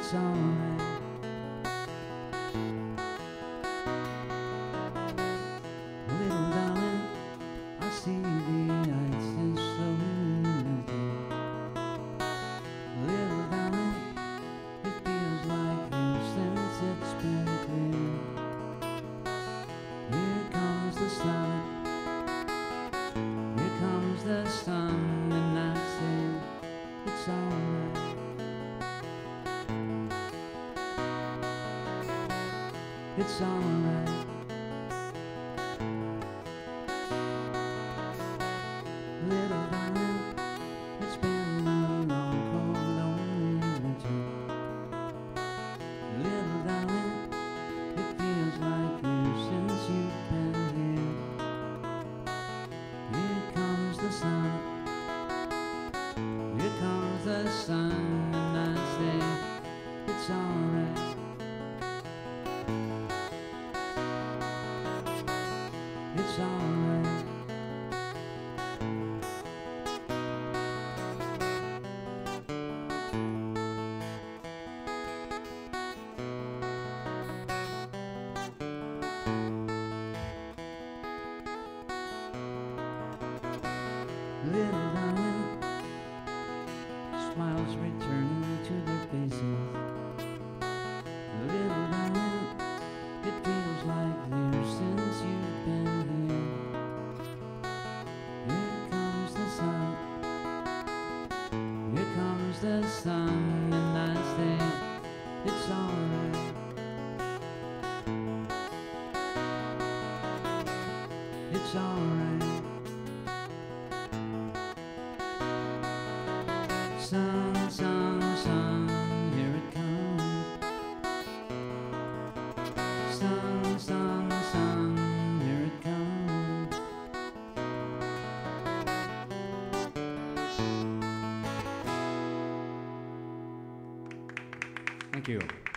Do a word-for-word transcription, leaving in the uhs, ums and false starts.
it's alright. Little darling, I see the ice is slowly melting. Little darling, it feels like years since it's been clear. Here comes the sun, here comes the sun, and I say it's alright. It's alright. Little darling, it's been a long, cold, lonely winter. Little darling, it feels like years since you've been here. Here comes the sun, here comes the sun, and I say it's alright. It's alright. Little darling, smiles returning to their faces. Little darling, it feels like years since you've been here. Here comes the sun, here comes the sun, and I say it's alright. It's alright. Sun, sun, sun, here it comes. Sun, sun, sun, here it comes. Thank you.